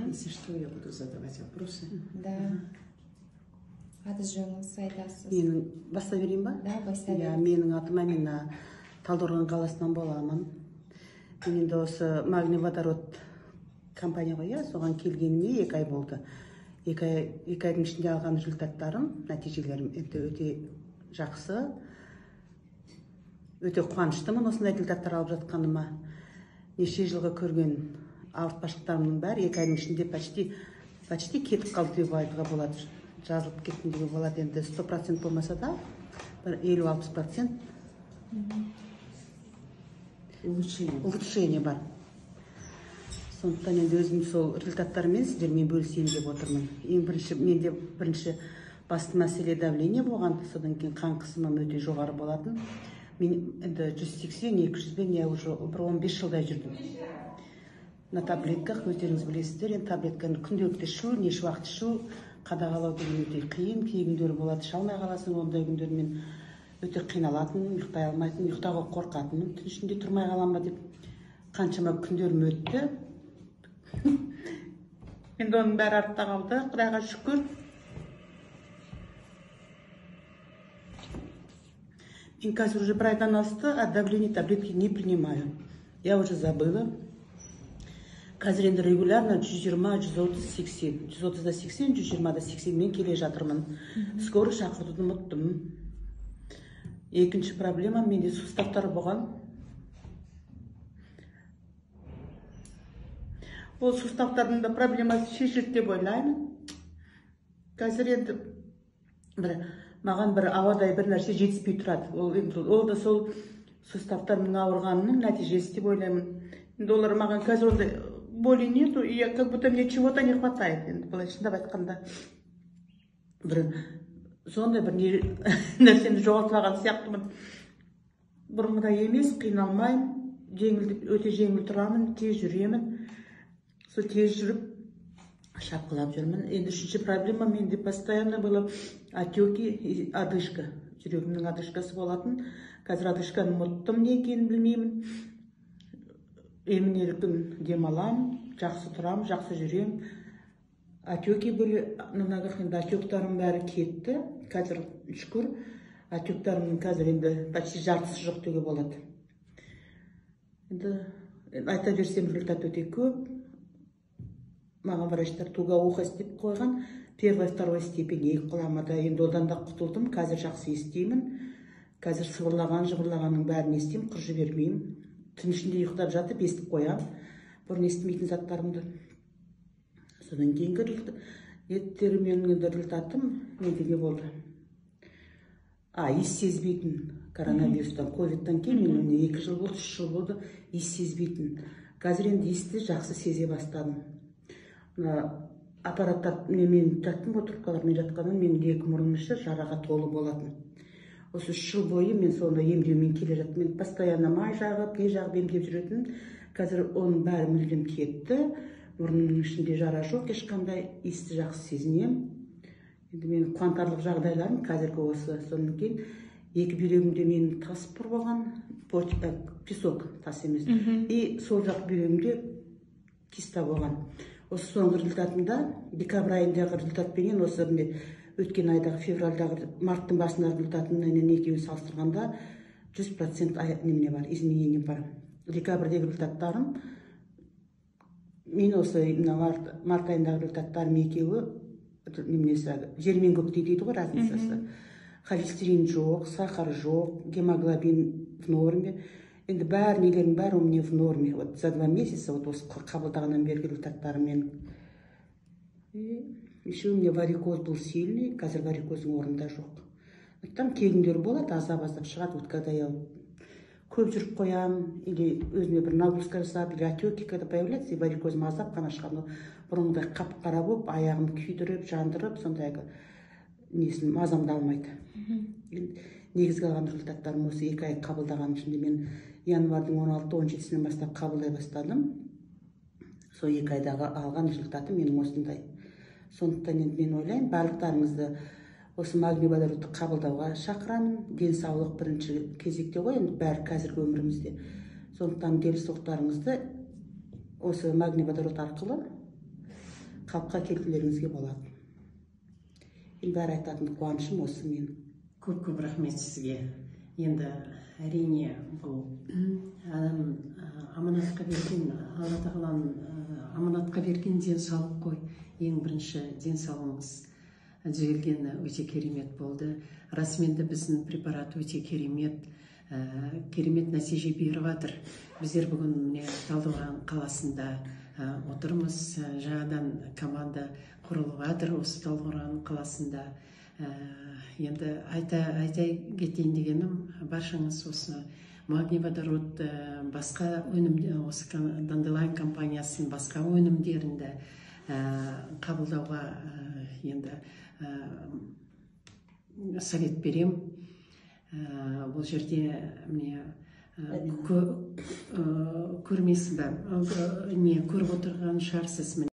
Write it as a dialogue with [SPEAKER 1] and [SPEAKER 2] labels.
[SPEAKER 1] Если что, я буду задавать вопросы.
[SPEAKER 2] Да. Аты жөніңізді айтасыз.
[SPEAKER 1] Менің баста берейін ба?
[SPEAKER 2] Да, баста берейін.
[SPEAKER 1] Менің атым Амина, Талдықорған қаласынан боламын. Мен енді осы Магний-Водород компания ғой, соған келгеніне 2 ай болды. 2 айдың ішінде алған результаттарым, нәтижелерім өте жақсы. Өте қуаныштымын осындай результаттар алып жатқаныма. Неше жылғы көрген ауыртпашылықтарымның бәрі 2 айдың ішінде почти кетіп қалды деп айтуға болады. Жазылып кеттім деуге болады. Енді 100% болмаса да, 50-60% улучшение бар. Сондықтан енді өзім сол результаттармен сіздермен бөлісейін деп отырмын. Менде бірінші басты мәселе давление болған, содан кейін қан қысымым өте жоғары болатын. Мен енді 180-200-бен я уже 15 жылдай жүрдім. На таблетках, өздеріңіз білесіздер, енді таблетканы күнделікті ішу, неше уақыт ішу, қадағалау деген өте қиын. Кей күндері болады, іше алмай қаласың, ондай күндер мен өте қиналатын, ұйықтай алмайтын, ұйықтауға қорқатынмын. Түн ішінде тұрмай қалам ба деп қаншама күндерім өтті. Енді оның бәрі артта қалды, Құдайға шүкір. Мен қазір уже 1 айдан асты, а давление таблетки не принимаю. Я уже забыла. Қазір енді регулярно 120, 130, 80. 130-да 80, 120-да 80 мен келе жатырмын. Скоро шақыртуды ұмыттым. Екінші проблема менде суставтар болған. Ол суставтардың да проблемасы шешілді деп ойлаймын. Қазір енді маған бір ауадай бір нәрсе жетіспей тұрады. Ол да сол суставтарымның ауырғанының нәтижесі деп ойлаймын. Енді олар маған қазір ондай боли нету, и как будто мне чего-то не хватает. Енді былай шындап айтқанда сондай бір нәрсені жоғалтып алған сияқтымын. Бұрынғыдай емес, қиналмаймын, өте жеңіл тұрамын, тез жүремін. Сол тез жүріп шапқылап жүрмін. Енді үшінші проблема менде постоянно было отеки и одышка. Жүрегімнің одышкасы болатын. Қазір одышканы ұмыттым, не екенін білмеймін. Емін-еркін демаламын, жақсы тұрамын, жақсы жүремін. Отеки были, на ногах енді отектарым бәрі кетті. Қазір шүкір, отектарымның қазір енді почти жартысы жоқ деуге болады. Енді айта берсем результат өте көп. Маған врачтар тугоухость деп қойған. 1-2 степень 2 құламада, енді одан да құтылдым. Қазір жақсы естеймін. Қазір жыбырлағанның бәрін естеймін, қыржы бермеймін. Түн ішінде ұйықтап жатып естіп қоям. Бұрын естімейтін заттарымды. Содан кейінгі еттерімен результатым менде не болды? Ес сезбейтін коронавирустан, ковидтан кейін мен 2 жыл болды, 3 жыл болды, ес сезбейтін. Қазір енді есті жақсы сезе бастадым. Аппараттар мен жаттым, отырып жатқанын менің 2 мұрынның іші жараға толы болатын. Осы 3 жыл бойы мен сонда емдеумен келе жаттым. Мен постоянно май жағып, не жағып емдеп жүретін. Қазір оның бәрі мүлдем кетті. Мұрнымның ішінде жара жоқ, ешқандай иісті жақсы сезінем. Енді менің қуантарлық жағдайларым қазіргі осы. Сонан кейін 2 бүйрегімде менің тас бір болған, песок тас емес. И сол жақ бүйрегімде киста болған. Осы соңғы результатымда, декабрь айындағы результатпенен осы өткен айдағы февральдағы марттың басындағы результатымен екеуін салыстырғанда 100% немене бар, изменение бар. Декабрьдегі результаттарым, мен осы март айындағы результаттарым екеуі жер мен көктей дейді ғой, разницасы. Холестерин жоқ, сахар жоқ, гемоглобин в норме. Енді нелердің бәрі у меня в норме. Вот за 2 месяца осы қабылдағаннан бергі результаттарымен. Еще у меня варикоз был сильный, қазір варикоздың орнында жоқ. Там кейіндер болады, азап-азап шығады. Вот когда я көп жүріп қоям, или өзіме бір нагрузка жасап, или отеки, когда появляется, и варикозым азап қана шығады. Бұрынғыдай қап-қара болып, аяғым күйдіріп, жандырып, сондайғы несін мазамды алмайды. Негізгі алған результаттарым осы 2 ай қабылдаған ішінде мен январдың 16-17-сінен бастап қабылдай бастадым. Сол 2 айдағы алған результаты менің осындай. Сондықтан енді мен ойлаймын, барлықтарыңызды осы Магний-Водородты қабылдауға шақырамын. Денсаулық бірінші кезекте ғой, енді бәрі қазіргі өмірімізде. Сондықтан денсаулықтарыңызды осы Магний-Водород арқылы қалыпқа келтірулеріңізге болады. Бәрі айтатын қуанышым осы мен.
[SPEAKER 3] Көп рахмет сізге. Енді әрине бұл адам аманатқа берген, Алла тағаланың аманатқа берген денсаулық қой. Ең бірінші денсаулығыңыз түзелгені өте керемет болды. Расымен де біздің препарат өте керемет нәтиже беріп жатыр. Біздер бүгін міне Талдықорған қаласында отырмыз. Жаңадан команда құрылып жатыр осы Талдықорған қаласында. Енді айта кетейін дегенім, баршаңыз осы магний водород басқа өнімдер, осы Данделайн компаниясының басқа өнімдерінде қабылдауға енді совет берем. Бұл жерде міне көрмесін бе, көріп отырған шығарсыз.